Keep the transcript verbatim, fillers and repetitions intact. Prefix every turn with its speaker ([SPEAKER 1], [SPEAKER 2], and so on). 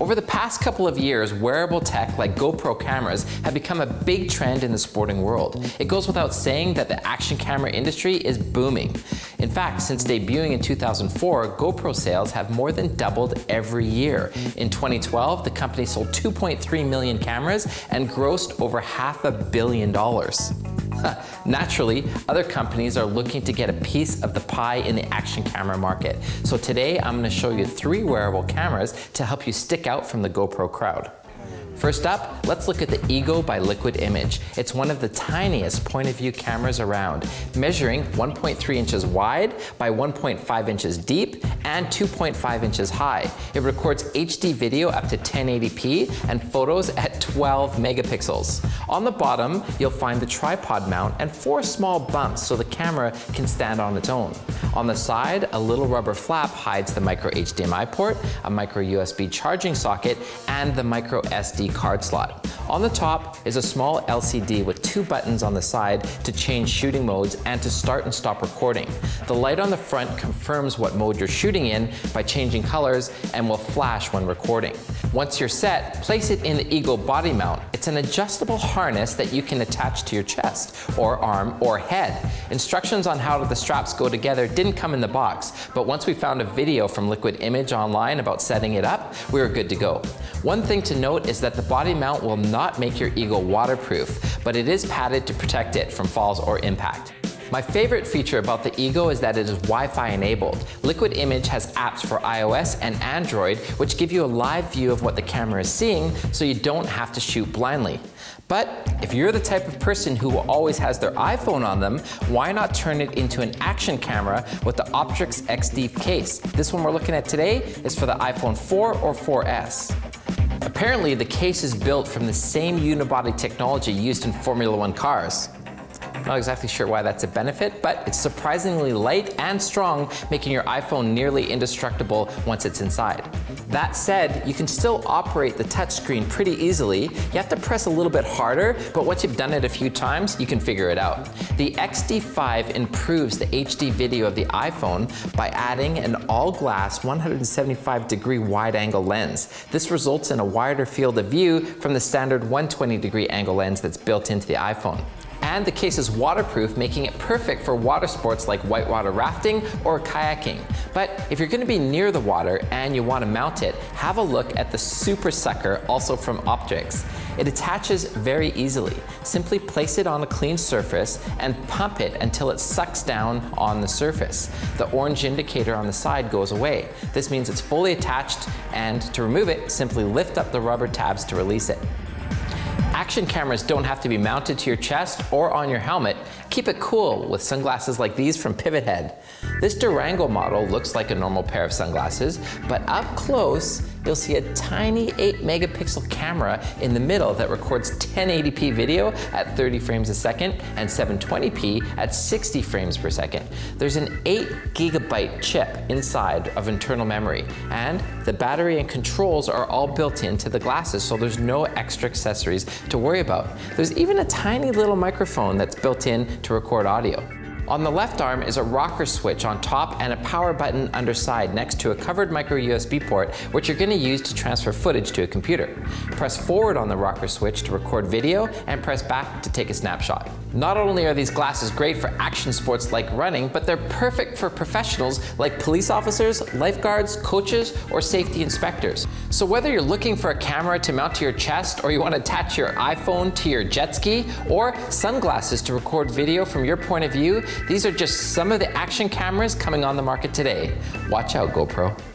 [SPEAKER 1] Over the past couple of years, wearable tech like GoPro cameras have become a big trend in the sporting world. It goes without saying that the action camera industry is booming. In fact, since debuting in two thousand four, GoPro sales have more than doubled every year. In twenty twelve, the company sold two point three million cameras and grossed over half a billion dollars. Naturally, other companies are looking to get a piece of the pie in the action camera market. So today I'm going to show you three wearable cameras to help you stick out from the GoPro crowd. First up, let's look at the Ego by Liquid Image. It's one of the tiniest point of view cameras around, measuring one point three inches wide by one point five inches deep and two point five inches high. It records H D video up to ten eighty p and photos at twelve megapixels. On the bottom, you'll find the tripod mount and four small bumps so the camera can stand on its own. On the side, a little rubber flap hides the micro H D M I port, a micro U S B charging socket, and the micro S D card slot. On the top is a small L C D with two buttons on the side to change shooting modes and to start and stop recording. The light on the front confirms what mode you're shooting in by changing colors and will flash when recording. Once you're set, place it in the Ego body mount. It's an adjustable harness that you can attach to your chest or arm or head. Instructions on how the straps go together didn't come in the box, but once we found a video from Liquid Image online about setting it up, we were good to go. One thing to note is that the body mount will not make your Ego waterproof, but it is padded to protect it from falls or impact. My favorite feature about the Ego is that it is Wi-Fi enabled. Liquid Image has apps for iOS and Android which give you a live view of what the camera is seeing so you don't have to shoot blindly. But if you're the type of person who always has their iPhone on them, why not turn it into an action camera with the Optrix X D case? This one we're looking at today is for the iPhone four or four S. Apparently, the case is built from the same unibody technology used in Formula One cars. Not exactly sure why that's a benefit, but it's surprisingly light and strong, making your iPhone nearly indestructible once it's inside. That said, you can still operate the touchscreen pretty easily. You have to press a little bit harder, but once you've done it a few times, you can figure it out. The X D five improves the H D video of the iPhone by adding an all-glass one hundred seventy-five degree wide-angle lens. This results in a wider field of view from the standard one hundred twenty degree angle lens that's built into the iPhone. And the case is waterproof, making it perfect for water sports like whitewater rafting or kayaking. But if you're going to be near the water and you want to mount it, have a look at the Super Sucker, also from Optrix. It attaches very easily. Simply place it on a clean surface and pump it until it sucks down on the surface. The orange indicator on the side goes away. This means it's fully attached, and to remove it, simply lift up the rubber tabs to release it. Action cameras don't have to be mounted to your chest or on your helmet. Keep it cool with sunglasses like these from Pivot Head. This Durango model looks like a normal pair of sunglasses, but up close, you'll see a tiny eight megapixel camera in the middle that records ten eighty p video at thirty frames a second and seven twenty p at sixty frames per second. There's an eight gigabyte chip inside of internal memory, and the battery and controls are all built into the glasses, so there's no extra accessories to worry about. There's even a tiny little microphone that's built in to record audio. On the left arm is a rocker switch on top and a power button underside next to a covered micro U S B port, which you're going to use to transfer footage to a computer. Press forward on the rocker switch to record video and press back to take a snapshot. Not only are these glasses great for action sports like running, but they're perfect for professionals like police officers, lifeguards, coaches, or safety inspectors. So whether you're looking for a camera to mount to your chest, or you want to attach your iPhone to your jet ski, or sunglasses to record video from your point of view, these are just some of the action cameras coming on the market today. Watch out, GoPro.